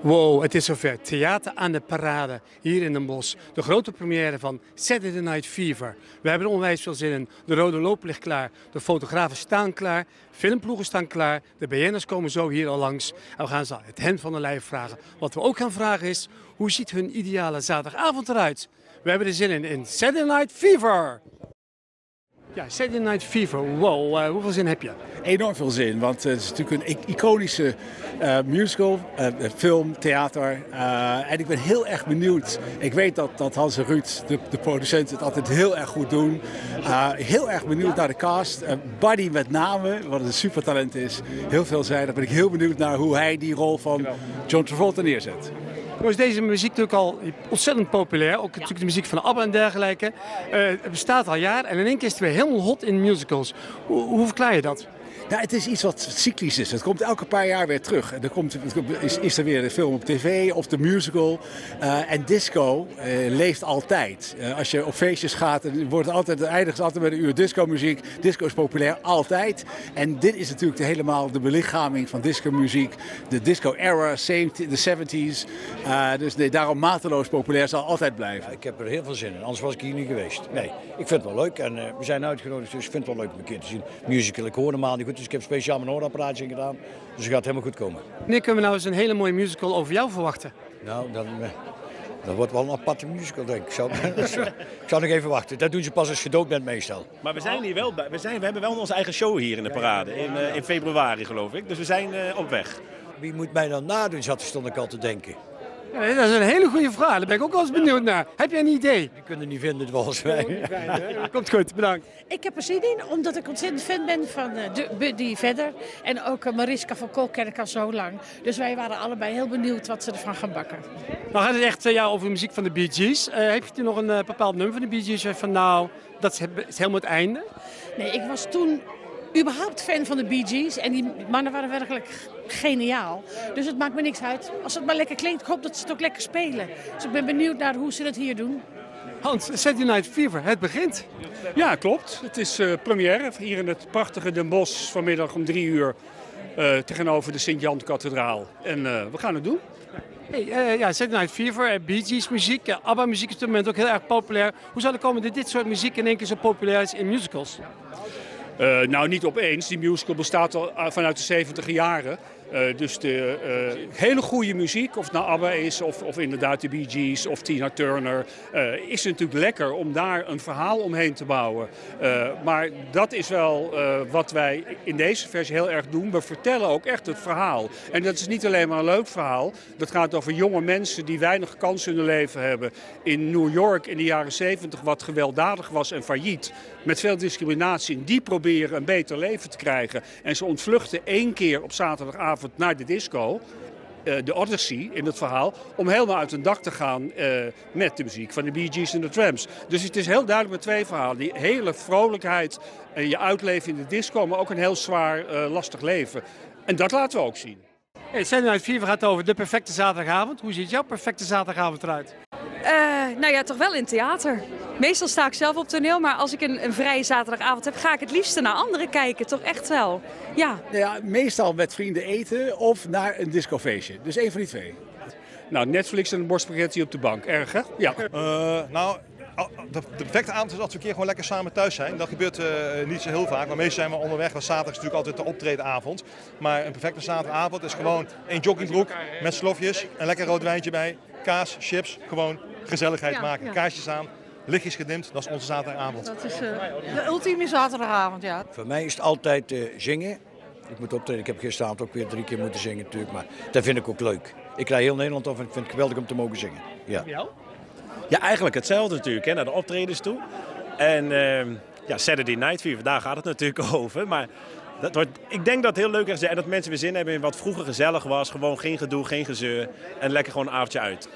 Wow, het is zover. Theater aan de Parade, hier in Den Bosch. De grote première van Saturday Night Fever. We hebben er onwijs veel zin in. De rode loop ligt klaar, de fotografen staan klaar, filmploegen staan klaar, de BN'ers komen zo hier al langs. En we gaan ze het hen van de lijf vragen. Wat we ook gaan vragen is, hoe ziet hun ideale zaterdagavond eruit? We hebben er zin in Saturday Night Fever. Ja, Saturday Night Fever. Wow, hoeveel zin heb je? Enorm veel zin, want het is natuurlijk een iconische musical, film, theater. En ik ben heel erg benieuwd. Ik weet dat Hans en Ruud, de producent, het altijd heel erg goed doen. Heel erg benieuwd naar de cast. Buddy met name, wat een supertalent is. Heel veelzijdig. Ben ik heel benieuwd naar hoe hij die rol van John Travolta neerzet. Is deze muziek natuurlijk al ontzettend populair. Ook natuurlijk de muziek van ABBA en dergelijke. Het bestaat al jaren en in één keer is het weer helemaal hot in musicals. Hoe verklaar je dat? Ja, het is iets wat cyclisch is. Het komt elke paar jaar weer terug. Is er weer een film op tv of de musical. En disco leeft altijd. Als je op feestjes gaat, eindigt altijd met een uur disco-muziek. Disco is populair, altijd. En dit is natuurlijk helemaal de belichaming van disco-muziek. De disco-era, de 70s. Dus nee, daarom mateloos populair, zal altijd blijven. Ja, ik heb er heel veel zin in, anders was ik hier niet geweest. Nee, ik vind het wel leuk en we zijn uitgenodigd, dus ik vind het wel leuk om een keer te zien. Musical, ik hoor normaal niet goed. Dus ik heb speciaal mijn hoorapparaatje in gedaan. Dus het gaat helemaal goed komen. Wanneer kunnen we nou eens een hele mooie musical over jou verwachten? Nou, dat wordt wel een aparte musical, denk ik. Ik zou nog even wachten. Dat doen ze pas als je dood bent meestal. Maar we zijn hier wel bij. We hebben wel onze eigen show hier in de parade. In februari, geloof ik. Dus we zijn op weg. Wie moet mij dan nadoen, stond ik al te denken. Ja, dat is een hele goede vraag. Daar ben ik ook wel eens benieuwd naar. Heb jij een idee? Die kunnen niet vinden, volgens mij. Komt goed, bedankt. Ik heb er zin in, omdat ik ontzettend fan ben van Buddy Vedder. En ook Mariska van Kolk ken ik al zo lang. Dus wij waren allebei heel benieuwd wat ze ervan gaan bakken. Nou gaat het echt over de muziek van de Bee Gees. Heb je nog een bepaald nummer van de Bee Gees? Van nou, dat is helemaal het einde? Nee, ik was toen überhaupt fan van de Bee Gees. En die mannen waren werkelijk geniaal. Dus het maakt me niks uit. Als het maar lekker klinkt, ik hoop dat ze het ook lekker spelen. Dus ik ben benieuwd naar hoe ze het hier doen. Hans, Saturday Night Fever, het begint. Ja, klopt. Het is première hier in het prachtige Den Bosch vanmiddag om 3 uur tegenover de Sint-Jan-kathedraal. En we gaan het doen. Hey, Saturday Night Fever, Bee Gees muziek, ABBA muziek is op dit moment ook heel erg populair. Hoe zou het komen dat dit soort muziek in één keer zo populair is in musicals? Nou, niet opeens. Die musical bestaat al vanuit de 70 jaren. Dus de hele goede muziek, of het nou ABBA is of inderdaad de Bee Gees of Tina Turner, is natuurlijk lekker om daar een verhaal omheen te bouwen. Maar dat is wel wat wij in deze versie heel erg doen. We vertellen ook echt het verhaal. En dat is niet alleen maar een leuk verhaal. Dat gaat over jonge mensen die weinig kansen in hun leven hebben. In New York in de jaren 70 wat gewelddadig was en failliet. Met veel discriminatie. En die proberen een beter leven te krijgen. En ze ontvluchten 1 keer op zaterdagavond naar de disco, de Odyssey in het verhaal, om helemaal uit een dak te gaan met de muziek van de Bee Gees en de Tramps. Dus het is heel duidelijk met 2 verhalen. Die hele vrolijkheid, je uitleven in de disco, maar ook een heel zwaar, lastig leven. En dat laten we ook zien. Hey, Saturday Night Fever gaat over de perfecte zaterdagavond. Hoe ziet jouw perfecte zaterdagavond eruit? Nou ja, toch wel in theater. Meestal sta ik zelf op toneel, maar als ik een vrije zaterdagavond heb, ga ik het liefste naar anderen kijken. Toch echt wel. Ja. Ja, meestal met vrienden eten of naar een discofeestje. Dus 1 van die 2. Nou, Netflix en een borstspaghetti op de bank. Erg, hè? Ja. Nou, de perfecte avond is als we een keer gewoon lekker samen thuis zijn. Dat gebeurt niet zo heel vaak, maar meestal zijn we onderweg. Want zaterdag is natuurlijk altijd de optredenavond. Maar een perfecte zaterdagavond is gewoon een joggingbroek met slofjes, een lekker rood wijntje bij, kaas, chips, gewoon gezelligheid maken. Kaarsjes aan, lichtjes gedimd, dat is onze zaterdagavond. Dat is de ultieme zaterdagavond, ja. Voor mij is het altijd zingen. Ik moet optreden, ik heb gisteravond ook weer 3 keer moeten zingen natuurlijk, maar dat vind ik ook leuk. Ik rij heel Nederland af en ik vind het geweldig om te mogen zingen. Ja. Ja, eigenlijk hetzelfde natuurlijk, hè, naar de optredens toe. En Saturday Night Fever, daar gaat het natuurlijk over. Maar ik denk dat het heel leuk is en dat mensen weer zin hebben in wat vroeger gezellig was. Gewoon geen gedoe, geen gezeur en lekker gewoon een avondje uit.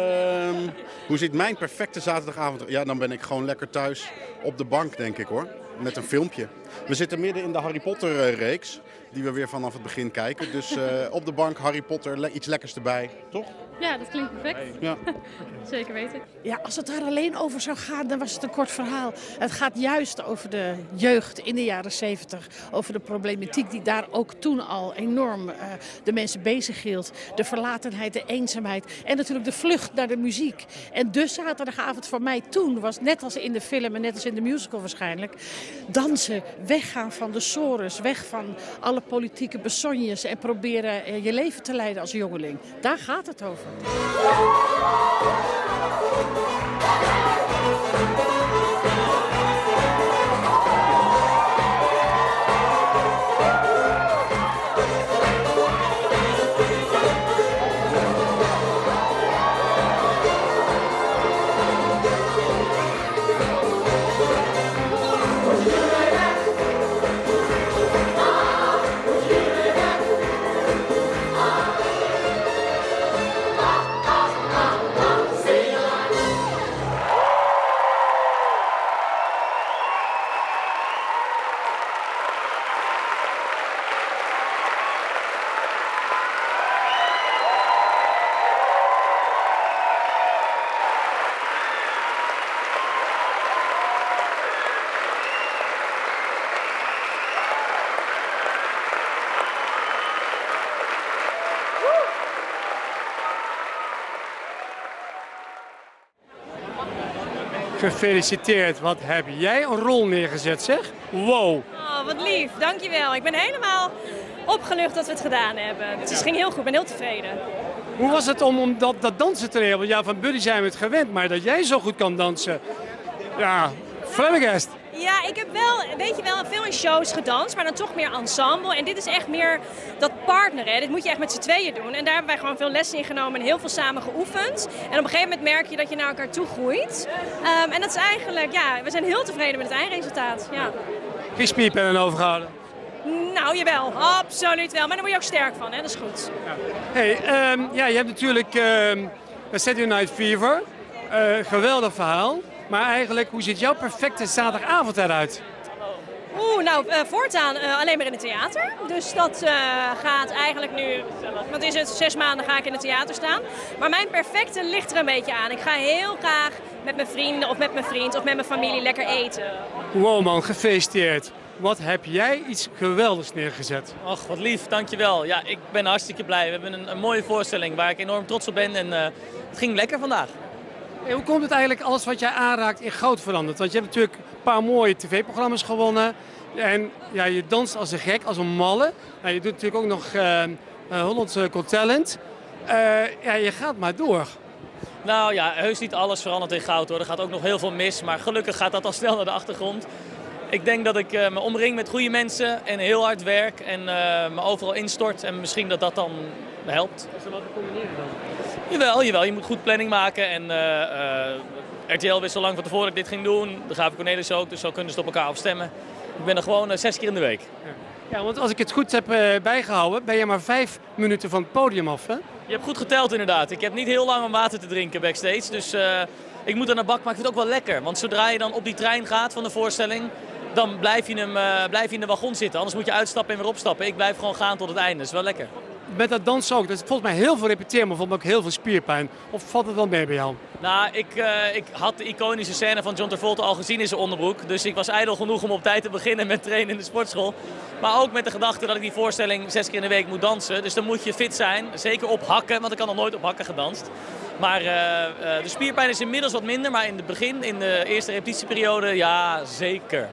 Hoe ziet mijn perfecte zaterdagavond? Ja, dan ben ik gewoon lekker thuis op de bank, denk ik hoor. met een filmpje. We zitten midden in de Harry Potter reeks, die we weer vanaf het begin kijken. Dus op de bank Harry Potter, iets lekkers erbij, toch? Ja, dat klinkt perfect. Ja. Zeker weten. Ja, als het daar alleen over zou gaan, dan was het een kort verhaal. Het gaat juist over de jeugd in de jaren 70. Over de problematiek die daar ook toen al enorm de mensen bezig hield. De verlatenheid, de eenzaamheid en natuurlijk de vlucht naar de muziek. En de zaterdagavond voor mij toen was, net als in de film en net als in de musical waarschijnlijk, dansen, weggaan van de sores, weg van alle politieke besognes en proberen je leven te leiden als jongeling. Daar gaat het over. Gefeliciteerd, wat heb jij een rol neergezet, zeg? Wow. Oh, wat lief, dankjewel. Ik ben helemaal opgelucht dat we het gedaan hebben. Het ging heel goed, ik ben heel tevreden. Hoe was het om dat dansen te regelen? Ja, van Buddy zijn we het gewend, maar dat jij zo goed kan dansen. Ja, flabbergast. Ja, ik heb wel, weet je wel, veel in shows gedanst, maar dan toch meer ensemble. En dit is echt meer dat partneren. Dit moet je echt met z'n tweeën doen. En daar hebben wij gewoon veel lessen in genomen en heel veel samen geoefend. En op een gegeven moment merk je dat je naar elkaar toe groeit. En dat is eigenlijk, ja, we zijn heel tevreden met het eindresultaat. Ja. Geen spierpennen overgehouden? Nou, jawel, absoluut wel. Maar daar word je ook sterk van, hè? Dat is goed. Ja. Hey, ja, je hebt natuurlijk Saturday Night Fever. Geweldig verhaal. Maar eigenlijk, hoe ziet jouw perfecte zaterdagavond eruit? Nou, voortaan alleen maar in het theater. Dus dat gaat eigenlijk nu, wat is het, 6 maanden ga ik in het theater staan. Maar mijn perfecte ligt er een beetje aan. Ik ga heel graag met mijn vrienden of met mijn vriend of met mijn familie lekker eten. Wow man, gefeliciteerd. Wat heb jij iets geweldigs neergezet? Och, wat lief, dankjewel. Ja, ik ben hartstikke blij. We hebben een mooie voorstelling waar ik enorm trots op ben. En het ging lekker vandaag. Hey, hoe komt het eigenlijk alles wat jij aanraakt in goud veranderd? Want je hebt natuurlijk een paar mooie tv-programma's gewonnen. En ja, je danst als een gek, als een malle. Nou, je doet natuurlijk ook nog Holland's Got Talent. Ja, je gaat maar door. Nou ja, heus niet alles verandert in goud hoor. Er gaat ook nog heel veel mis. Maar gelukkig gaat dat al snel naar de achtergrond. Ik denk dat ik me omring met goede mensen en heel hard werk. En me overal instort. En misschien dat dat dan helpt. Is dat wat te combineren dan? Jawel. Je moet goed planning maken. En RTL wist al lang van tevoren dat ik dit ging doen. De Gavi Cornelis ook, dus zo kunnen ze op elkaar afstemmen. Ik ben er gewoon 6 keer in de week. Ja, want als ik het goed heb bijgehouden, ben je maar 5 minuten van het podium af, hè? Je hebt goed geteld inderdaad. Ik heb niet heel lang om water te drinken backstage. Dus ik moet aan de bak, maar ik vind het ook wel lekker. Want zodra je dan op die trein gaat van de voorstelling, dan blijf je in de wagon zitten. Anders moet je uitstappen en weer opstappen. Ik blijf gewoon gaan tot het einde. Dat is wel lekker. Met dat dansen ook, dat is volgens mij heel veel repeteren, maar volgens mij ook heel veel spierpijn. Of valt het wel mee bij jou? Nou, ik had de iconische scène van John Travolta al gezien in zijn onderbroek. Dus ik was ijdel genoeg om op tijd te beginnen met trainen in de sportschool. Maar ook met de gedachte dat ik die voorstelling 6 keer in de week moet dansen. Dus dan moet je fit zijn, zeker op hakken, want ik had nog nooit op hakken gedanst. Maar de spierpijn is inmiddels wat minder, maar in het begin, in de eerste repetitieperiode, ja, zeker.